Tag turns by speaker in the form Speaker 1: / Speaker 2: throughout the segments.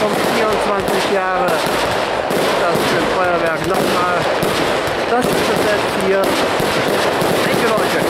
Speaker 1: kommt 24 Jahre das Feuerwerk nochmal. Das ist das letzte hier. Danke Leute.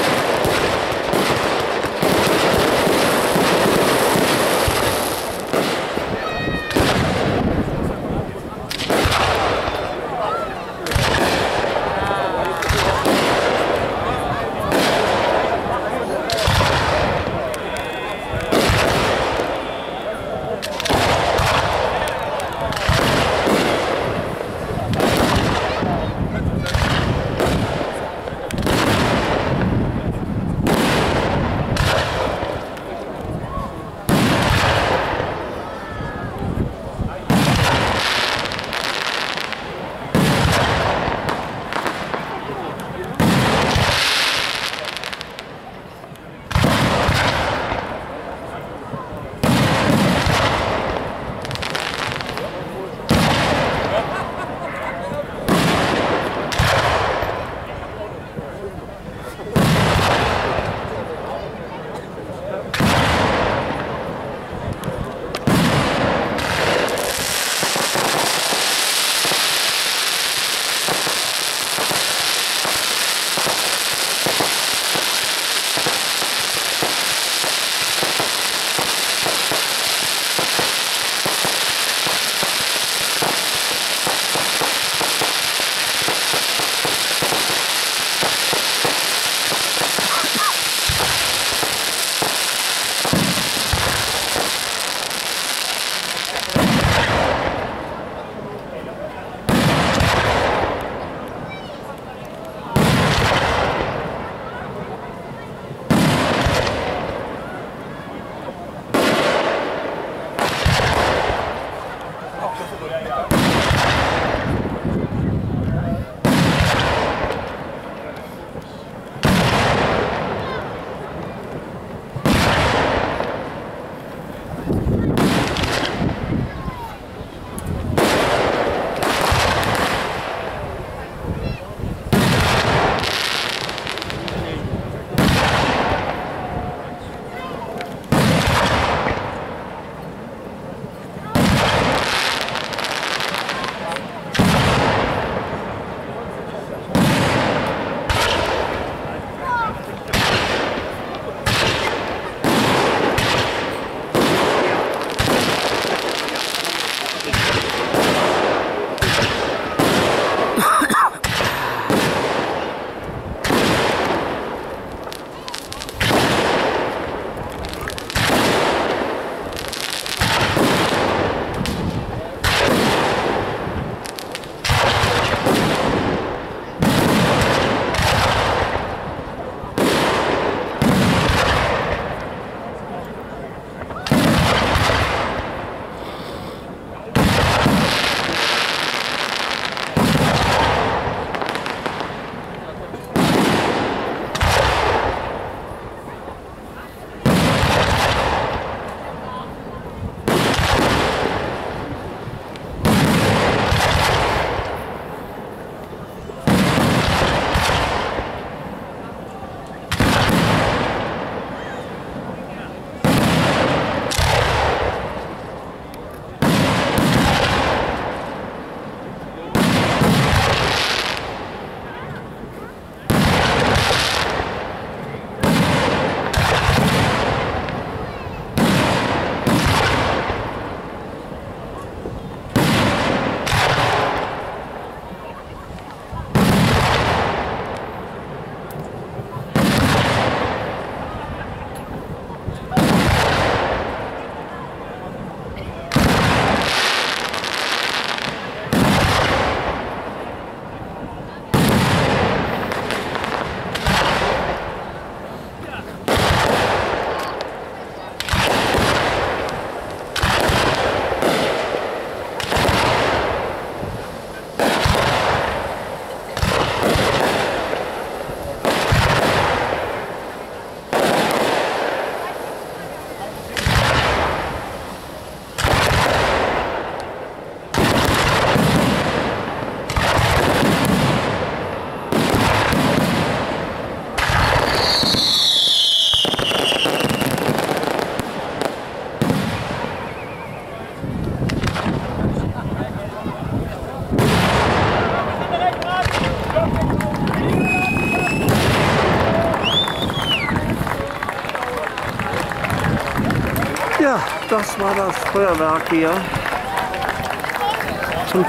Speaker 1: das war das Feuerwerk hier zum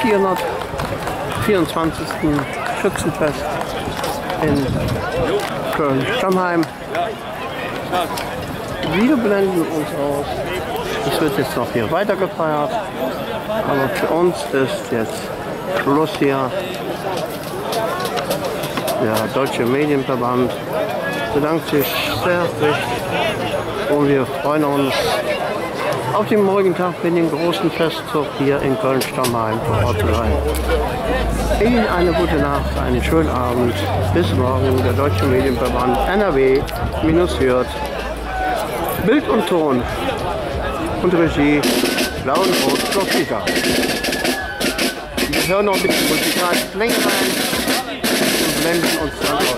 Speaker 1: 424. Schützenfest in Köln-Stammheim. Wir blenden uns aus. Es wird jetzt noch hier weiter gefeiert, aber für uns ist jetzt Schluss hier. Der Deutsche Medienverband bedankt sich sehr herzlich und wir freuen uns auf den morgigen Tag für den großen Festzug hier in Köln-Stammheim vor Ort zu sein. Ihnen eine gute Nacht, einen schönen Abend. Bis morgen, der Deutsche Medienverband NRW-Hürth. Bild und Ton und Regie Lauenbrot-Klopfiger. Wir hören noch ein bisschen musikalisch länger rein und blenden uns dann aus.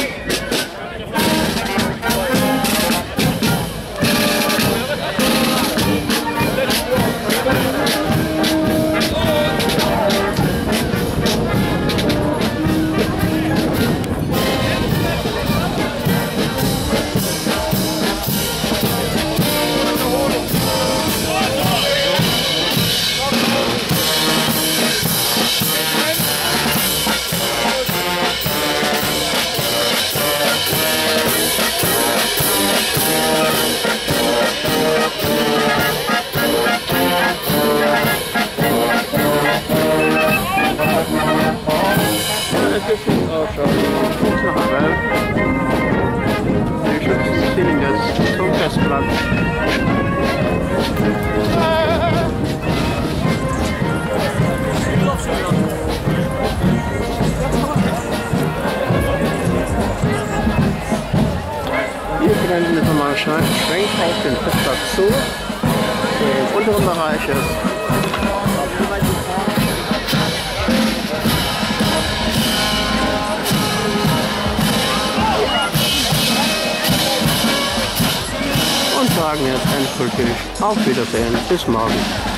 Speaker 1: Die Schützen stehen jetzt zum Festplatz. Wir blenden jetzt nochmal einen Schwenk auf den Festplatz zu. Im unteren Bereich ist und sagen jetzt endgültig auf Wiedersehen. Bis morgen.